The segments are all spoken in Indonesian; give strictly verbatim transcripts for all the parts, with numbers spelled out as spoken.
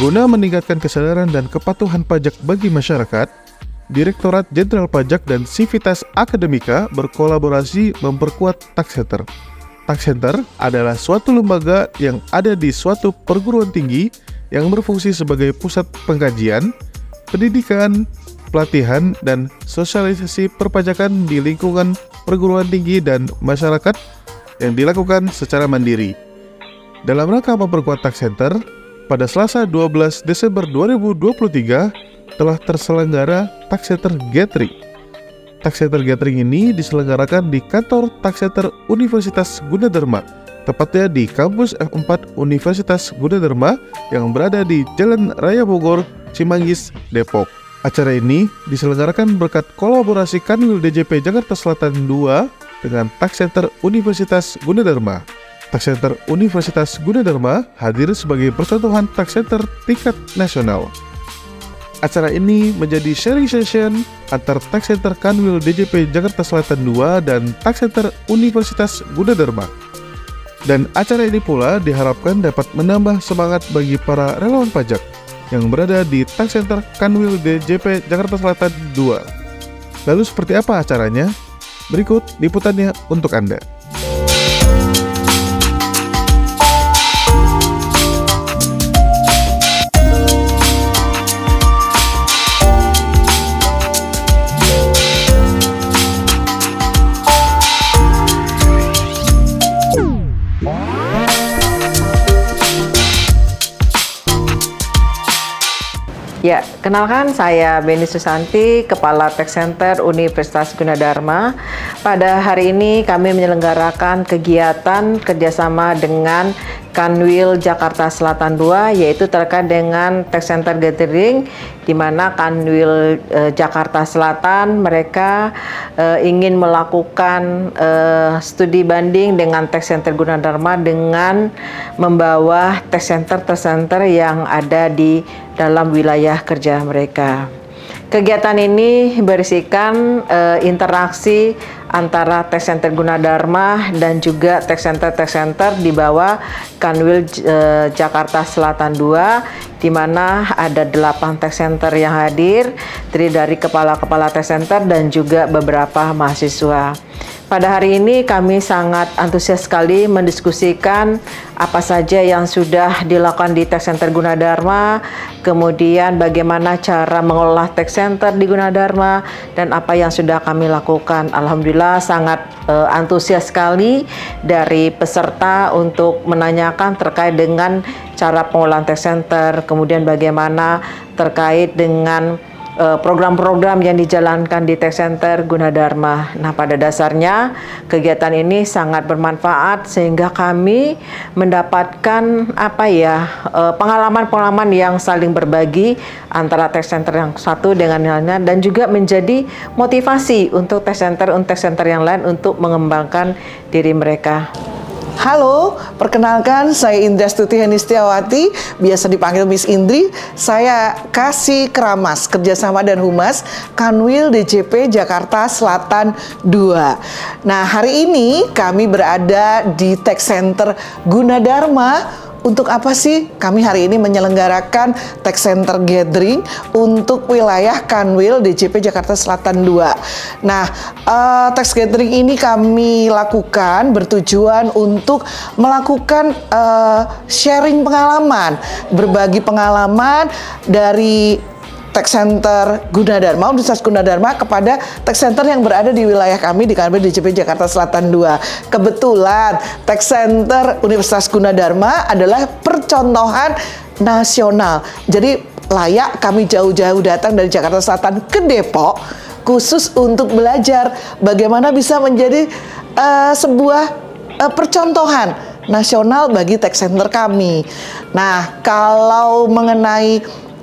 Guna meningkatkan kesadaran dan kepatuhan pajak bagi masyarakat, Direktorat Jenderal Pajak dan Civitas Akademika berkolaborasi memperkuat Tax Center. Tax Center adalah suatu lembaga yang ada di suatu perguruan tinggi yang berfungsi sebagai pusat pengkajian, pendidikan, pelatihan, dan sosialisasi perpajakan di lingkungan perguruan tinggi dan masyarakat yang dilakukan secara mandiri. Dalam rangka memperkuat Tax Center, pada Selasa dua belas Desember dua ribu dua puluh tiga telah terselenggara Tax Center Gathering. Tax Center Gathering ini diselenggarakan di kantor Tax Center Universitas Gunadarma, tepatnya di kampus F empat Universitas Gunadarma yang berada di Jalan Raya Bogor, Cimanggis, Depok. Acara ini diselenggarakan berkat kolaborasi Kanwil D J P Jakarta Selatan dua dengan Tax Center Universitas Gunadarma. Tax Center Universitas Gunadarma hadir sebagai percontohan Tax Center tingkat nasional. Acara ini menjadi sharing session antar Tax Center Kanwil D J P Jakarta Selatan dua dan Tax Center Universitas Gunadarma. Dan acara ini pula diharapkan dapat menambah semangat bagi para relawan pajak yang berada di Tax Center Kanwil D J P Jakarta Selatan dua. Lalu seperti apa acaranya? Berikut liputannya untuk Anda. Ya, kenalkan saya Beni Susanti, Kepala Tax Center Universitas Gunadarma. Pada hari ini kami menyelenggarakan kegiatan kerjasama dengan Kanwil Jakarta Selatan dua, yaitu terkait dengan Tax Center Gathering, di mana Kanwil eh, Jakarta Selatan mereka eh, ingin melakukan eh, studi banding dengan Tax Center Gunadarma dengan membawa Tax Center-Tax Center yang ada di dalam wilayah kerja mereka. Kegiatan ini berisikan uh, interaksi antara Tax Center Gunadarma dan juga Tax Center-Tax Center di bawah Kanwil uh, Jakarta Selatan dua, di mana ada delapan Tax Center yang hadir, terdiri dari kepala-kepala Tax Center dan juga beberapa mahasiswa. Pada hari ini kami sangat antusias sekali mendiskusikan apa saja yang sudah dilakukan di Tax Center Gunadarma, kemudian bagaimana cara mengelola Tax Center di Gunadarma, dan apa yang sudah kami lakukan. Alhamdulillah sangat uh, antusias sekali dari peserta untuk menanyakan terkait dengan cara pengelolaan Tax Center, kemudian bagaimana terkait dengan program-program yang dijalankan di Tax Center Gunadarma. Nah, pada dasarnya kegiatan ini sangat bermanfaat sehingga kami mendapatkan apa ya pengalaman-pengalaman yang saling berbagi antara Tax Center yang satu dengan yang lainnya, dan juga menjadi motivasi untuk Tax Center untuk Tax Center yang lain untuk mengembangkan diri mereka. Halo, perkenalkan saya Indra Stuti Henistiawati, biasa dipanggil Miss Indri. Saya Kasih Keramas, Kerjasama dan Humas Kanwil D J P Jakarta Selatan dua. Nah, hari ini kami berada di Tax Center Gunadarma. Untuk apa sih kami hari ini menyelenggarakan Tax Center Gathering untuk wilayah Kanwil D J P Jakarta Selatan dua. Nah, uh, Tax Gathering ini kami lakukan bertujuan untuk melakukan uh, sharing pengalaman, berbagi pengalaman dari Tax Center Gunadarma, Universitas Gunadarma kepada Tax Center yang berada di wilayah kami di Kanwil D J P Jakarta Selatan dua. Kebetulan Tax Center Universitas Gunadarma adalah percontohan nasional. Jadi layak kami jauh-jauh datang dari Jakarta Selatan ke Depok khusus untuk belajar bagaimana bisa menjadi uh, sebuah uh, percontohan nasional bagi Tax Center kami. Nah, kalau mengenai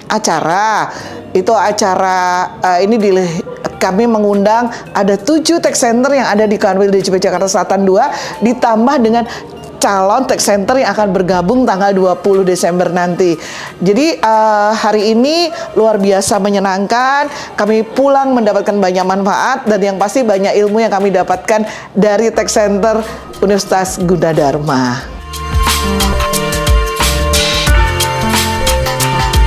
acara, itu acara uh, ini di, kami mengundang ada tujuh Tax Center yang ada di Kanwil D J P Jakarta Selatan dua, ditambah dengan calon Tax Center yang akan bergabung tanggal dua puluh Desember nanti. Jadi uh, hari ini luar biasa menyenangkan. Kami pulang mendapatkan banyak manfaat dan yang pasti banyak ilmu yang kami dapatkan dari Tax Center Universitas Gunadarma.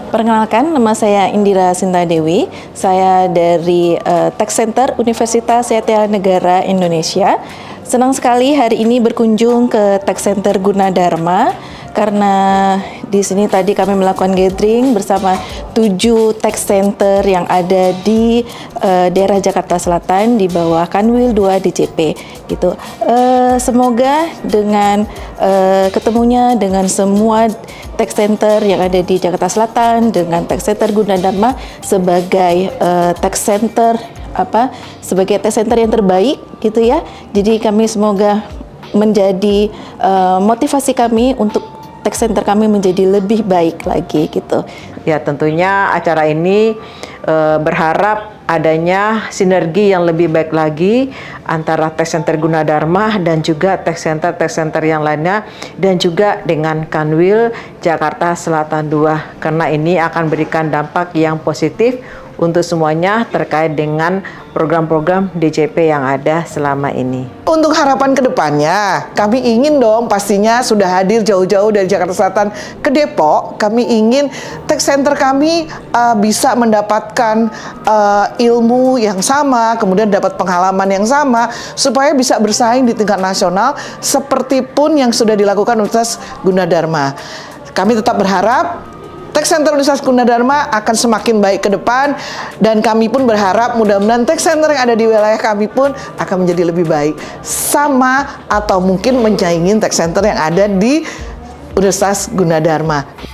Perkenalkan, nama saya Indira Sinta Dewi. Saya dari uh, Tech Center Universitas Setia Negara Indonesia. Senang sekali hari ini berkunjung ke Tech Center Gunadarma karena di sini tadi kami melakukan gathering bersama tujuh tech center yang ada di uh, daerah Jakarta Selatan di bawah Kanwil dua D J P gitu. Uh, semoga dengan uh, ketemunya dengan semua tech center yang ada di Jakarta Selatan dengan Tech Center Gunadarma sebagai uh, tech center apa sebagai tech center yang terbaik gitu ya. Jadi kami semoga menjadi uh, motivasi kami untuk tech center kami menjadi lebih baik lagi gitu. Ya, tentunya acara ini uh, berharap adanya sinergi yang lebih baik lagi antara Tech Center Gunadarma dan juga Tech Center-Tech Center yang lainnya dan juga dengan Kanwil Jakarta Selatan dua karena ini akan berikan dampak yang positif untuk semuanya terkait dengan program-program D J P yang ada selama ini. Untuk harapan kedepannya, kami ingin dong pastinya sudah hadir jauh-jauh dari Jakarta Selatan ke Depok. Kami ingin tech center kami uh, bisa mendapatkan uh, ilmu yang sama, kemudian dapat pengalaman yang sama, supaya bisa bersaing di tingkat nasional seperti pun yang sudah dilakukan Universitas Gunadarma. Kami tetap berharap Tech Center Universitas Gunadarma akan semakin baik ke depan dan kami pun berharap mudah-mudahan Tech Center yang ada di wilayah kami pun akan menjadi lebih baik sama atau mungkin menyaingin Tech Center yang ada di Universitas Gunadarma.